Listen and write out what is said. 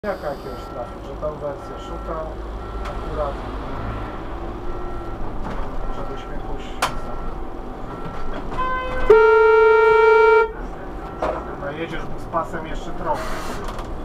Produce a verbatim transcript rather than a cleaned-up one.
Jaka jakiegoś trafił, że tą wersję szukał akurat, żebyś mnie puścił. No jedziesz z pasem jeszcze trochę.